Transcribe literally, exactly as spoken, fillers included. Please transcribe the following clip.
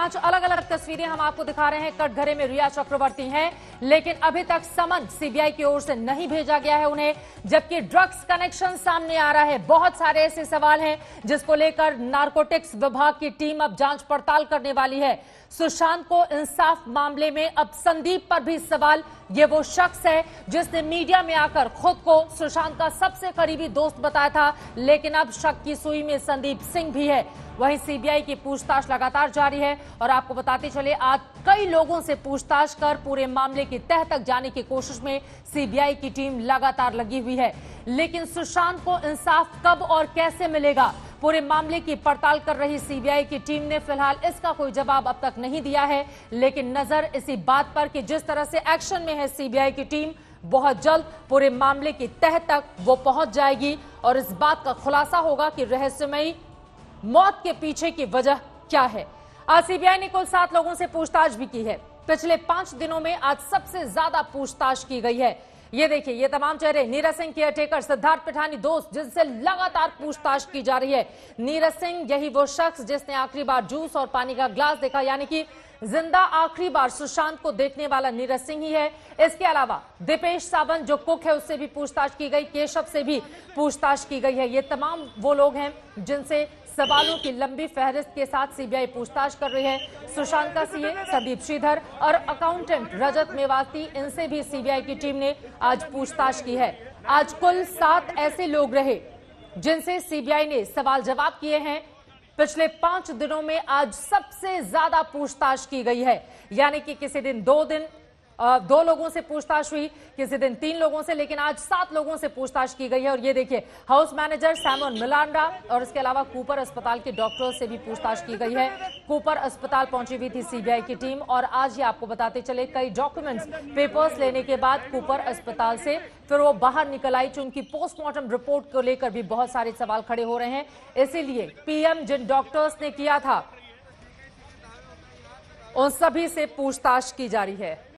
पांच अलग अलग तस्वीरें हम आपको दिखा रहे हैं। कटघरे में रिया चक्रवर्ती हैं, लेकिन अभी तक समन सीबीआई की ओर से नहीं भेजा गया है उन्हें, जबकि ड्रग्स कनेक्शन सामने आ रहा है। बहुत सारे ऐसे सवाल हैं जिसको लेकर नारकोटिक्स विभाग की टीम अब जांच पड़ताल करने वाली है। सुशांत को इंसाफ मामले में अब संदीप पर भी सवाल। ये वो शख्स है जिसने मीडिया में आकर खुद को सुशांत का सबसे करीबी दोस्त बताया था, लेकिन अब शक की सुई में संदीप सिंह भी है। वहीं सीबीआई की पूछताछ लगातार जारी है और आपको बताते चले आज कई लोगों से पूछताछ कर पूरे मामले की तह तक जाने की कोशिश में सीबीआई की टीम लगातार लगी हुई है। लेकिन सुशांत को इंसाफ कब और कैसे मिलेगा, पूरे मामले की पड़ताल कर रही सीबीआई की टीम ने फिलहाल इसका कोई जवाब अब तक नहीं दिया है। लेकिन नजर इसी बात पर कि जिस तरह से एक्शन में है सीबीआई की टीम, बहुत जल्द पूरे मामले की तह तक वो पहुंच जाएगी और इस बात का खुलासा होगा कि रहस्यमयी मौत के पीछे की वजह क्या है। आज सीबीआई ने कुल सात लोगों से पूछताछ भी की है। पिछले पांच दिनों में आज सबसे ज्यादा पूछताछ की गई है। ये देखिए, ये तमाम चेहरे नीरज सिंह केयरटेकर, सिद्धार्थ पिठानी दोस्त, जिनसे लगातार पूछताछ की जा रही है। नीरज सिंह यही वो शख्स जिसने आखिरी बार जूस और पानी का ग्लास देखा, यानी कि जिंदा आखिरी बार सुशांत को देखने वाला नीरज सिंह ही है। इसके अलावा दीपेश सावंत जो कुक है, उससे भी पूछताछ की गई, केशव से भी पूछताछ की गई है। ये तमाम वो लोग हैं जिनसे सवालों की लंबी फहरिस्त के साथ सीबीआई पूछताछ कर रही है। सुशांत का सीए संदीप श्रीधर और अकाउंटेंट रजत मेवाती, इनसे भी सीबीआई की टीम ने आज पूछताछ की है। आज कुल सात ऐसे लोग रहे जिनसे सीबीआई ने सवाल जवाब किए हैं। पिछले पांच दिनों में आज सबसे ज्यादा पूछताछ की गई है, यानी कि किसी दिन दो दिन दो लोगों से पूछताछ हुई, किसी दिन तीन लोगों से, लेकिन आज सात लोगों से पूछताछ की गई है। और ये देखिए, हाउस मैनेजर सैमन मिलांडा और इसके अलावा कूपर अस्पताल के डॉक्टरों से भी पूछताछ की गई है। कूपर अस्पताल पहुंची हुई थी सीबीआई की टीम और आज ही आपको बताते चले कई डॉक्यूमेंट्स, पेपर्स लेने के बाद कूपर अस्पताल से फिर वो बाहर निकल आई। उनकी पोस्टमार्टम रिपोर्ट को लेकर भी बहुत सारे सवाल खड़े हो रहे हैं। इसीलिए पीएम जिन डॉक्टर्स ने किया था उन सभी से पूछताछ की जा रही है।